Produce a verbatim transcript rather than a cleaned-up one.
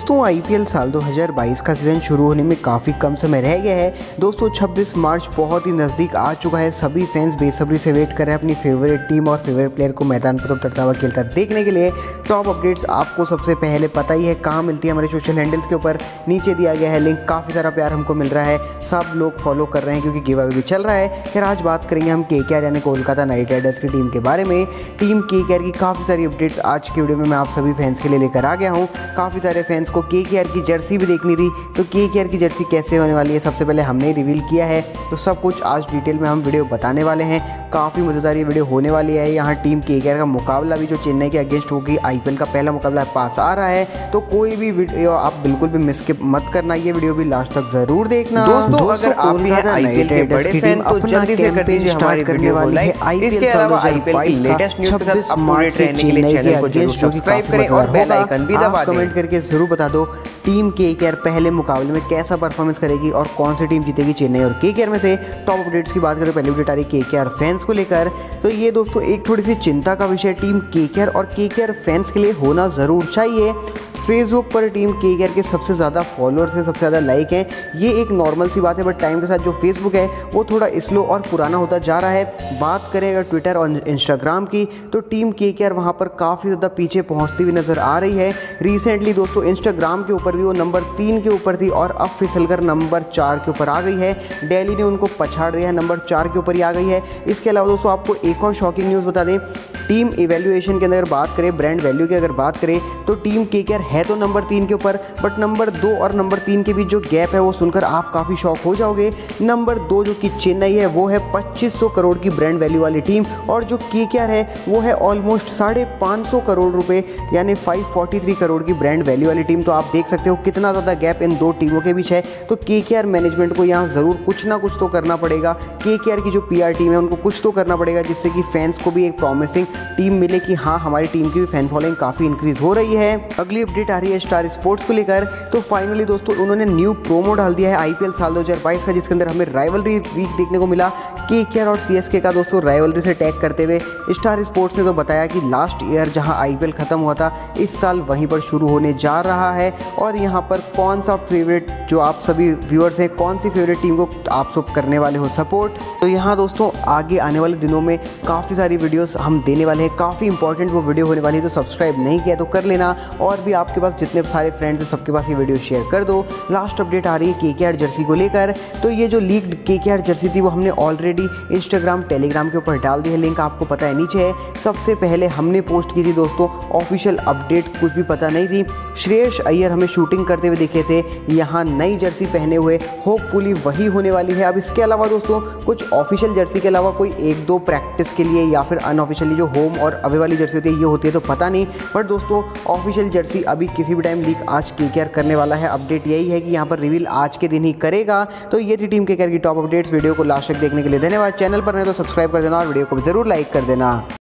दोस्तों आईपीएल साल दो हज़ार बाईस का सीज़न शुरू होने में काफ़ी कम समय रह गया है। दोस्तों छब्बीस मार्च बहुत ही नज़दीक आ चुका है। सभी फैंस बेसब्री से वेट कर रहे हैं अपनी फेवरेट टीम और फेवरेट प्लेयर को मैदान पर उतरता हुआ खेलता देखने के लिए। टॉप अपडेट्स आपको सबसे पहले पता ही है कहाँ मिलती है, हमारे सोशल हैंडल्स के ऊपर नीचे दिया गया है लिंक। काफ़ी सारा प्यार हमको मिल रहा है, सब लोग फॉलो कर रहे हैं क्योंकि गिव अवे भी चल रहा है। फिर आज बात करेंगे हम केकेआर यानी कोलकाता नाइट राइडर्स की टीम के बारे में। टीम केकेआर की काफ़ी सारी अपडेट्स आज की वीडियो में मैं आप सभी फैंस के लिए लेकर आ गया हूँ। काफ़ी सारे फैंस को केकेआर की जर्सी भी देखनी थी, तो केकेआर की जर्सी कैसे होने वाली है सबसे पहले हमने रिवील किया है, तो सब कुछ आज डिटेल में हम वीडियो बताने वाले हैं। काफ़ी मज़ेदार ये वीडियो होने वाली है। यहाँ टीम केकेआर का मुकाबला भी जो चेन्नई के अगेंस्ट होगी, आईपीएल का पहला मुकाबला पास आ रहा है, तो कोई भी वीडियो आप बिल्कुल भी मिस मत करना, ये वीडियो भी लास्ट तक जरूर देखना। दोस्तों, दोस्तों अगर आप भी आईपीएल के बड़े फैन तो जल्दी से कर दीजिए हमारी वीडियो को लाइक। इसके अलावा आईपीएल की लेटेस्ट न्यूज़ के साथ अपडेट रहने के लिए चैनल को जरूर सब्सक्राइब करें और बेल आइकन भी दबा दें। कमेंट करके जरूर बता दो टीम केकेआर पहले मुकाबले में कैसा परफॉर्मेंस करेगी और कौन सी टीम जीतेगी चेन्नई और केकेआर में से। टॉप अपडेट्स की बात करें, पहली अपडेट आ रही केकेआर फैंस को लेकर, तो ये दोस्तों एक थोड़ी सी चिंता का विषय टीम केकेआर और केकेआर फैंस के लिए होना ज़रूर चाहिए। फेसबुक पर टीम केकेआर के सबसे ज़्यादा फॉलोअर्स हैं, सबसे ज़्यादा लाइक हैं, ये एक नॉर्मल सी बात है, बट टाइम के साथ जो फेसबुक है वो थोड़ा स्लो और पुराना होता जा रहा है। बात करें अगर ट्विटर और इंस्टाग्राम की, तो टीम केकेआर वहाँ पर काफ़ी ज़्यादा पीछे पहुँचती हुई नज़र आ रही है। रिसेंटली दोस्तों इंस्टाग्राम के ऊपर भी वो नंबर तीन के ऊपर थी और अब फिसलकर नंबर चार के ऊपर आ गई है। दिल्ली ने उनको पछाड़ दिया है, नंबर चार के ऊपर ही आ गई है। इसके अलावा दोस्तों आपको एक और शॉकिंग न्यूज़ बता दें, टीम इवैल्यूएशन के अंदर बात करें, ब्रांड वैल्यू की अगर बात करें, तो टीम केकेआर है तो नंबर तीन के ऊपर, बट नंबर दो और नंबर तीन के बीच जो गैप है वो सुनकर आप काफ़ी शॉक हो जाओगे। नंबर दो जो कि चेन्नई है वो है पच्चीस सौ करोड़ की ब्रांड वैल्यू वाली टीम, और जो केकेआर है वो है ऑलमोस्ट साढ़े पाँच सौ करोड़ रुपए यानी पाँच सौ तैंतालीस करोड़ की ब्रांड वैल्यू वाली टीम। तो आप देख सकते हो कितना ज़्यादा गैप इन दो टीमों के बीच है। तो केकेआर मैनेजमेंट को यहाँ ज़रूर कुछ ना कुछ तो करना पड़ेगा। केकेआर की जो पीआर टीम है उनको कुछ तो करना पड़ेगा जिससे कि फैंस को भी एक प्रॉमिसिंग टीम मिले कि हाँ हमारी टीम की भी फैन फॉलोइंग काफ़ी इंक्रीज हो रही है। अगली अपडेट आ रही है स्टार स्पोर्ट्स को लेकर, तो फाइनली दोस्तों उन्होंने न्यू प्रोमो डाल दिया है आईपीएल साल दो हज़ार बाईस का, जिसके अंदर हमें राइवलरी वीक देखने को मिला। केकेआर और सीएसके का दोस्तों राइवलरी से टैग करते हुए स्टार स्पोर्ट्स ने तो बताया कि लास्ट ईयर जहां आईपीएल खत्म हुआ था, इस साल वहीं पर शुरू होने जा रहा है। और यहां पर कौन सा फेवरेट जो आप सभी व्यूअर्स हैं, कौन सी फेवरेट टीम को आप सब करने वाले हो सपोर्ट, तो यहाँ दोस्तों आगे आने वाले दिनों में काफ़ी सारी वीडियोस हम देने वाले हैं, काफ़ी इंपॉर्टेंट वो वीडियो होने वाली है। तो सब्सक्राइब नहीं किया तो कर लेना, और भी आपके पास जितने सारे फ्रेंड्स हैं सबके पास ये वीडियो शेयर कर दो। लास्ट अपडेट आ रही है केकेआर जर्सी को लेकर, तो ये जो लीक्ड केकेआर जर्सी थी वो हमने ऑलरेडी इंस्टाग्राम टेलीग्राम के ऊपर डाल दी है, लिंक आपको पता है नीचे है। सबसे पहले हमने पोस्ट की थी दोस्तों, ऑफिशियल अपडेट कुछ भी पता नहीं थी। श्रेयस अय्यर हमें शूटिंग करते हुए दिखे थे यहाँ नई जर्सी पहने हुए, होपफुली वही होने वाली है। अब इसके अलावा दोस्तों कुछ ऑफिशियल जर्सी के अलावा कोई एक दो प्रैक्टिस के लिए या फिर अनऑफिशियली जो होम और अवे वाली जर्सी होती है ये होती है तो पता नहीं, बट दोस्तों ऑफिशियल जर्सी अभी किसी भी टाइम लीक आज केकेआर करने वाला है। अपडेट यही है कि यहाँ पर रिवील आज के दिन ही करेगा। तो ये थी टीम केकेआर की टॉप अपडेट्स। वीडियो को लास्ट तक देखने के लिए धन्यवाद। चैनल पर नहीं तो सब्सक्राइब कर देना और वीडियो को भी जरूर लाइक कर देना।